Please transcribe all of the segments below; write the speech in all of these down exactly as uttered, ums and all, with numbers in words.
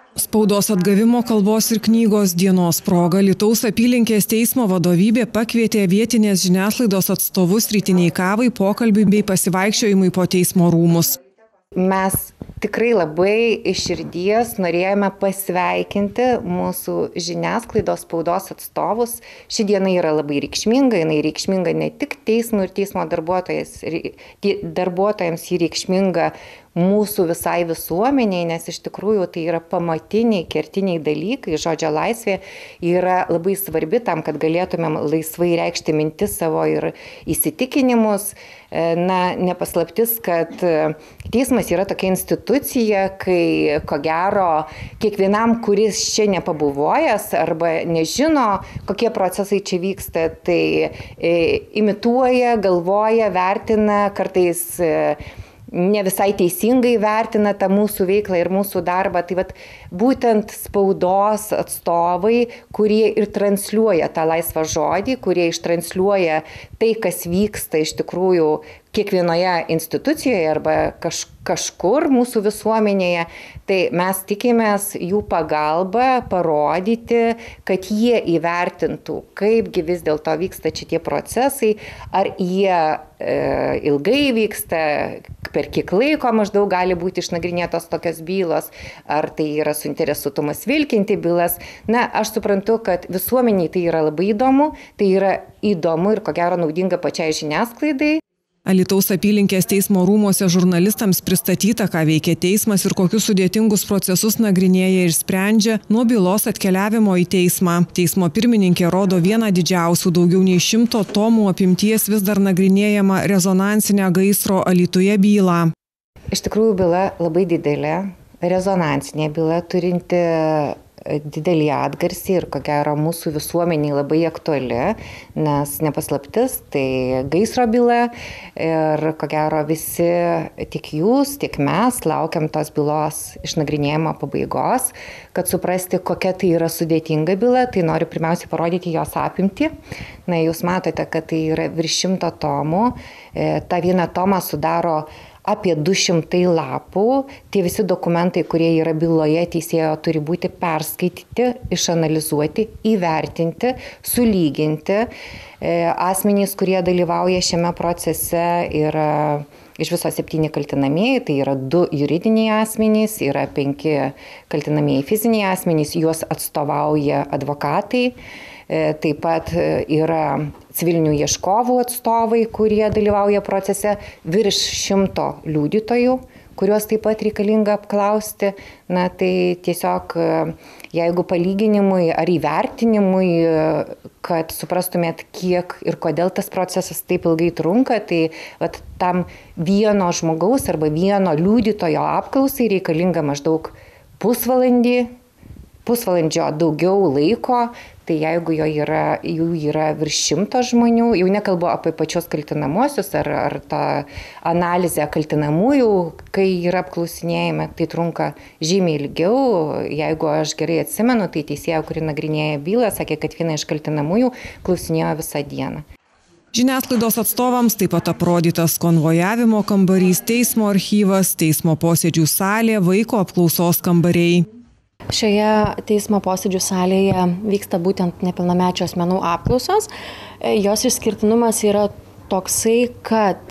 Spaudos atgavimo kalbos ir knygos dienos proga Alytaus apylinkės teismo vadovybė pakvietė vietinės žiniasklaidos atstovus rytiniai kavai, pokalbiui bei pasivaikščiojimui po teismo rūmus. Mes tikrai labai iš širdies norėjome pasveikinti mūsų žiniasklaidos spaudos atstovus. Ši diena yra labai reikšminga, jinai reikšminga ne tik teismui ir teismo darbuotojams, ji reikšminga mūsų visai visuomeniai, nes iš tikrųjų tai yra pamatiniai, kertiniai dalykai. Žodžio laisvė yra labai svarbi tam, kad galėtumėm laisvai reikšti mintis savo ir įsitikinimus. Na, nepaslaptis, kad teismas yra tokia institucija, kai ko gero kiekvienam, kuris čia nepabuvojęs arba nežino, kokie procesai čia vyksta, tai e, imituoja, galvoja, vertina, kartais e, ne visai teisingai vertina tą mūsų veiklą ir mūsų darbą. Tai vat, būtent spaudos atstovai, kurie ir transliuoja tą laisvą žodį, kurie ištransliuoja tai, kas vyksta iš tikrųjų kiekvienoje institucijoje arba kaž, kažkur mūsų visuomenėje, tai mes tikimės jų pagalbą parodyti, kad jie įvertintų, kaipgi vis dėlto vyksta šitie procesai, ar jie e, ilgai vyksta, per kiek laiko maždaug gali būti išnagrinėtos tokios bylos, ar tai yra suinteresuotumas vilkinti bylas. Na, aš suprantu, kad visuomeniai tai yra labai įdomu, tai yra įdomu ir ko gero naudinga pačiai žiniasklaidai. Alytaus apylinkės teismo rūmuose žurnalistams pristatyta, ką veikia teismas ir kokius sudėtingus procesus nagrinėja ir sprendžia nuo bylos atkeliavimo į teismą. Teismo pirmininkė rodo vieną didžiausių, daugiau nei šimto tomų apimties vis dar nagrinėjama rezonansinę gaisro Alytuje bylą. Iš tikrųjų byla labai didelė, rezonansinė byla turinti didelį atgarsį ir ko gero mūsų visuomeniai labai aktuali, nes nepaslaptis, tai gaisro byla ir ko gero visi, tiek jūs, tiek mes laukiam tos bylos išnagrinėjimo pabaigos, kad suprasti, kokia tai yra sudėtinga byla, tai noriu pirmiausiai parodyti jos apimtį. Na, jūs matote, kad tai yra virš šimto tomų, ta viena toma sudaro apie du šimtai lapų. Tie visi dokumentai, kurie yra byloje teisėjo, turi būti perskaityti, išanalizuoti, įvertinti, sulyginti. Asmenys, kurie dalyvauja šiame procese, yra iš viso septyni kaltinamieji, tai yra du juridiniai asmenys, yra penki kaltinamieji fiziniai asmenys, juos atstovauja advokatai. Taip pat yra civilinių ieškovų atstovai, kurie dalyvauja procese, virš šimto liudytojų, kuriuos taip pat reikalinga apklausti. Na, tai tiesiog, jeigu palyginimui ar įvertinimui, kad suprastumėt, kiek ir kodėl tas procesas taip ilgai trunka, tai vat, tam vieno žmogaus arba vieno liudytojo apklausai reikalinga maždaug pusvalandį, pusvalandžio daugiau laiko. Tai jeigu jo yra, jų yra virš šimto žmonių, jau nekalbu apie pačios kaltinamuosius ar, ar tą analizę kaltinamųjų, kai yra apklausinėjami, tai trunka žymiai ilgiau. Jeigu aš gerai atsimenu, tai teisėja, kuri nagrinėja bylą, sakė, kad viena iš kaltinamųjų klausinėjo visą dieną. Žiniasklaidos atstovams taip pat aprodytas konvojavimo kambarys, teismo archyvas, teismo posėdžių salė, vaiko apklausos kambariai. Šioje teismo posėdžių salėje vyksta būtent nepilnamečio asmenų apklausos. Jos išskirtinumas yra toksai, kad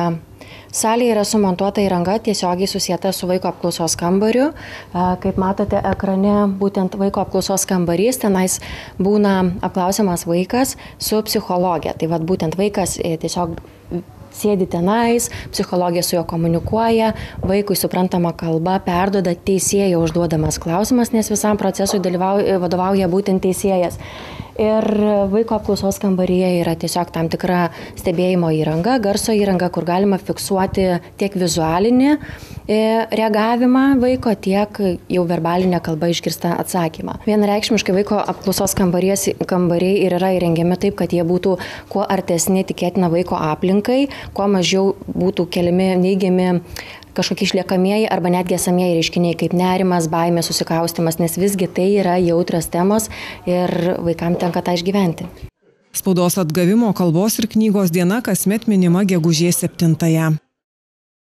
salėje yra sumontuota įranga tiesiogiai susieta su vaiko apklausos kambariu. Kaip matote ekrane, būtent vaiko apklausos kambarys, tenais būna apklausiamas vaikas su psichologė. Tai vat būtent vaikas tiesiog sėdi tenais, psichologija su juo komunikuoja, vaikui suprantama kalba perduoda teisėjo užduodamas klausimas, nes visam procesui vadovauja būtent teisėjas. Ir vaiko apklausos kambaryje yra tiesiog tam tikra stebėjimo įranga, garso įranga, kur galima fiksuoti tiek vizualinį reagavimą vaiko, tiek jau verbalinę kalbą išgirstą atsakymą. Vienareikšmiškai vaiko apklausos kambariai ir yra įrengiami taip, kad jie būtų kuo artesni tikėtina vaiko aplinkai, kuo mažiau būtų keliami neigiami kažkokie išliekamieji arba netgi esamieji reiškiniai kaip nerimas, baimė, susikaustimas, nes visgi tai yra jautrios temos ir vaikams tenka tą išgyventi. Spaudos atgavimo kalbos ir knygos diena kasmet minima gegužės septintąją.